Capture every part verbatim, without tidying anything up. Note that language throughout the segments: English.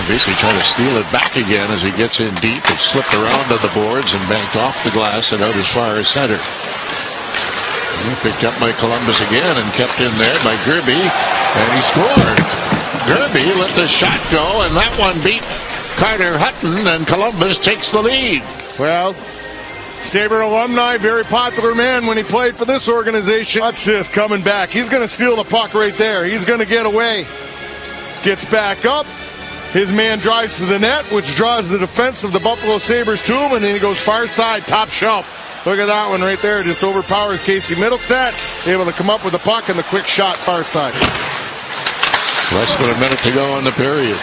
basically trying to steal it back again as he gets in deep. It slipped around on the boards and banked off the glass and out as far as center. He picked up by Columbus again and kept in there by Gerby, and he scored. Gerby let the shot go, and that one beat Carter Hutton, and Columbus takes the lead. Well, Sabre alumni, very popular man when he played for this organization. Watch this coming back. He's going to steal the puck right there. He's going to get away. Gets back up. His man drives to the net, which draws the defense of the Buffalo Sabres to him, and then he goes far side, top shelf. Look at that one right there. Just overpowers Casey Mittelstadt. Able to come up with the puck and the quick shot far side. Less than a minute to go in the period.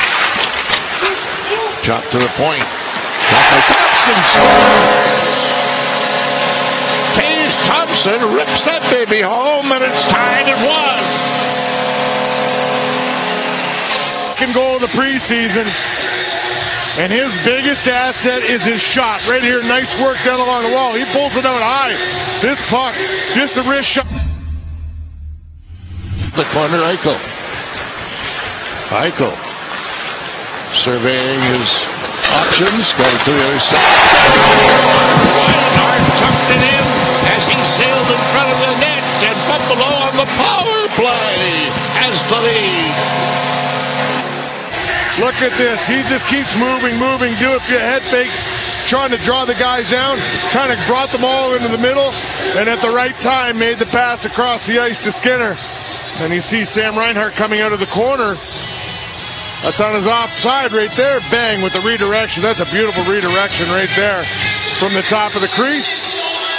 Chop to the point. Shot by Thompson. Tage Thompson rips that baby home, and it's tied at one. Second goal of the preseason. And his biggest asset is his shot. Right here, nice work down along the wall. He pulls it out high. This puck, just a wrist shot. The corner, Eichel. Eichel surveying his options. Got it to the other side. Reinhart tucked it in as he sailed in front of the net. And Buffalo on the power play has the lead. Look at this. He just keeps moving, moving, do a few head fakes, trying to draw the guys down, kind of brought them all into the middle, and at the right time made the pass across the ice to Skinner. And you see Sam Reinhart coming out of the corner. That's on his offside right there. Bang with the redirection. That's a beautiful redirection right there from the top of the crease.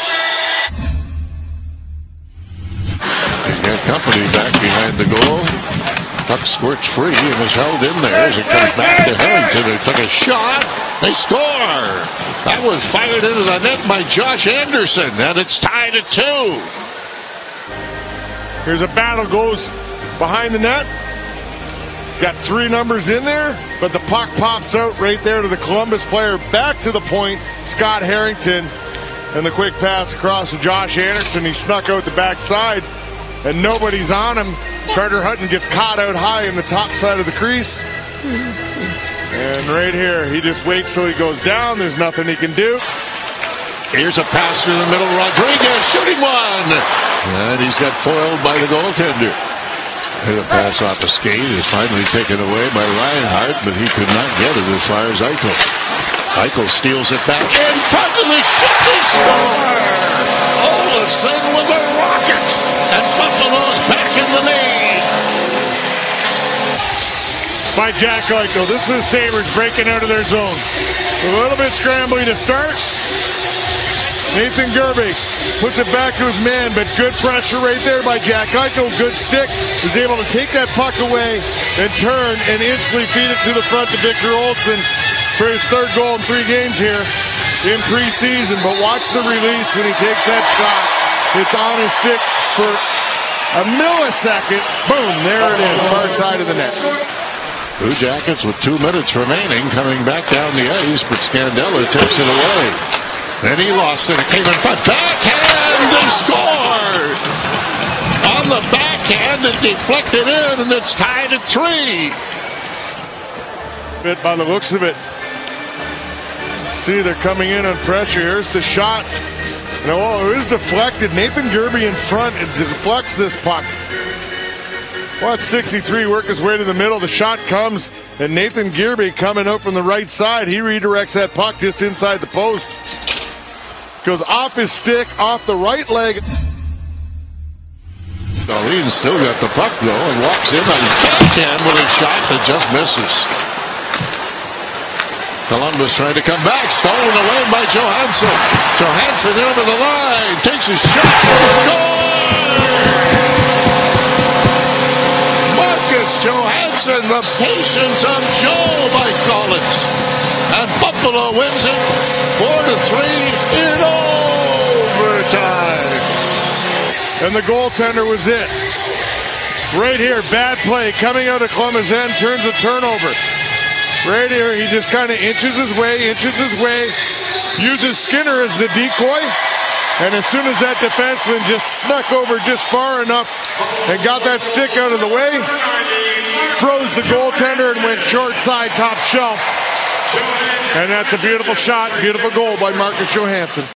He's got company back behind the goal. Puck squirts free and is held in there as it comes back to Harrington. They took a shot. They score. That was fired into the net by Josh Anderson, and it's tied at two. Here's a battle, goes behind the net. Got three numbers in there, but the puck pops out right there to the Columbus player. Back to the point, Scott Harrington. And the quick pass across to Josh Anderson. He snuck out the backside, and nobody's on him. Carter Hutton gets caught out high in the top side of the crease. And right here, he just waits till he goes down. There's nothing he can do. Here's a pass through the middle. Rodriguez shooting one. And he's got foiled by the goaltender. And the pass off a skate is finally taken away by Reinhart, but he could not get it as far as Eichel. Eichel steals it back in front of the shot. They score! Olofsson with a rocket. And Buffalo's back in the lead. By Jack Eichel. This is the Sabres breaking out of their zone. A little bit scrambly to start. Nathan Gerby puts it back to his man, but good pressure right there by Jack Eichel. Good stick. Is able to take that puck away and turn and instantly feed it to the front to Victor Olsson for his third goal in three games here in preseason. But watch the release when he takes that shot. It's on his stick for a millisecond. Boom, there it is, far side of the net. Blue Jackets with two minutes remaining coming back down the ice, but Scandella takes it away. Then he lost it. It came in front. Backhand. They scored. On the backhand, it deflected in, and it's tied at three. Bit by the looks of it. See, they're coming in on pressure. Here's the shot. No, oh, it is deflected. Nathan Gerby in front. It deflects this puck. Watch sixty-three work his way to the middle. The shot comes, and Nathan Gerby coming out from the right side. He redirects that puck just inside the post. Goes off his stick, off the right leg. Darlene still got the puck, though, and walks in on his backhand with a shot that just misses. Columbus trying to come back. Stolen away by Johansson. Johansson over the line. Takes a shot. Score! Marcus Johansson, the patience of Job, I call it. And Buffalo wins it four to three in overtime. And the goaltender was it. Right here, bad play coming out of Columbus end, turns a turnover. Right here, he just kind of inches his way, inches his way, uses Skinner as the decoy, And as soon as that defenseman just snuck over just far enough and got that stick out of the way, froze the goaltender and went short side top shelf. And that's a beautiful shot, beautiful goal by Marcus Johansson.